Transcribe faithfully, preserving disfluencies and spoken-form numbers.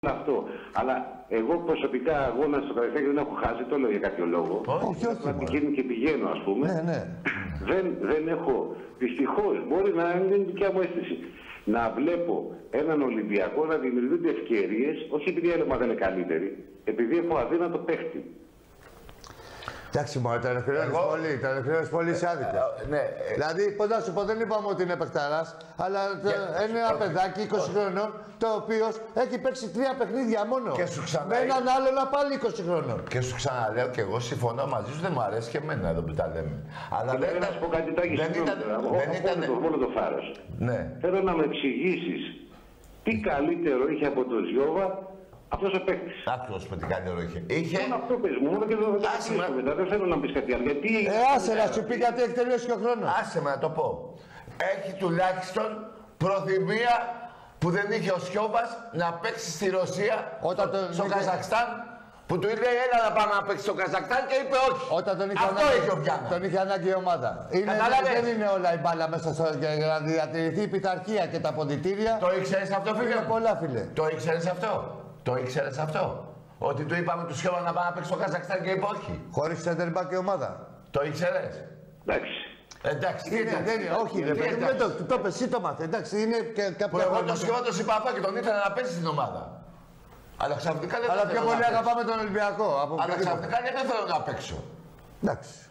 αυτό. Αλλά εγώ προσωπικά αγώνα στο Καραϊσκάκι δεν έχω χάσει, το λέω για κάποιο λόγο. Όχι, όχι. Να πηγαίνω και πηγαίνω, ας πούμε. Ναι, ναι. Δεν, δεν έχω. Δυστυχώς, μπορεί να είναι δικιά μου αίσθηση. Να βλέπω έναν Ολυμπιακό να δημιουργούνται ευκαιρίες, όχι επειδή η ομάδα είναι καλύτερη, επειδή έχω αδύνατο παίχτη. Εντάξει, μόνο τα ελευθερώνεις Εγώ... πολύ, τα ελευθερώνεις πολύ σε άδικο. Ε, ναι, ε... Δηλαδή, πώς να σου πω, δεν είπαμε ότι είναι παιχταράς, αλλά yeah, είναι ένα παιδάκι είκοσι χρονών, το οποίο έχει παίξει τρία παιχνίδια μόνο. Και σου ξανα... Με έναν άλλον πάλι είκοσι χρονών. Και σου ξαναλέω και εγώ συμφωνώ μαζί σου, δεν μου αρέσει και εμένα εδώ που τα λέμε. Αλλά δεν ήταν... Να σου πω κάτι τάκι δεν ήταν... Δεν ήταν... Μόνο το φάρος. Ναι. Θέλω να με εξηγήσεις τι καλύτερο είχε από τον Ζιώβα αυτός ο παίκτης. Άκρος με τι καλύτερο είχε. Είχε... Μόνο αυτό πες μου, μόνο και το θα μετά. Δεν θέλω να πεις κάτι άλλο. Γιατί... Ε, άσε να σου πει γιατί έχει τελειώσει και ο χρόνος. Άσε με να το πω. Έχει τουλάχιστον προθυμία που δεν είχε ο Σιώβας να παίξει στη Ρωσία, όταν στο, τον στο είχε... Καζακστάν, που του λέει έλα να πάμε να παίξει στο Καζακστάν και είπε όχι. Όταν τον είχε αυτό ανάγκη, είχε ο Πιάνα. Τον είχε ανάγκη η ομάδα. Είναι, δεν είναι όλα η μπάλα μέσα στο για να διατηρηθεί η πειθαρχία και τα ποντιτήρια. Το ήξερες αυτό, φίλε? Είναι πολλά, φίλε. Το ήξερες αυτό? Το ήξερες αυτό? Ότι του είπαμε του Σιώβα να πάμε να παίξει στο Καζακστάν και είπε όχι. Χωρίς σέντερμπακ και ομάδα. Το ήξερες? Εντάξει. Εντάξει, είναι, εντάξει. Δεν είναι, όχι, ρε παιδί, δεν το, το πες, εσύ το μάθε. Εντάξει, είναι και κάποια που εγώ τον Σιώβα τον είπα και τον ήθελα να παίξει στην ομάδα. Αλλά ξαφνικά δεν Αλλά πιο πολύ αγαπάμε τον Ολυμπιακό. Αλλά ξαφνικά δεν θέλω να παίξω. Εντάξει.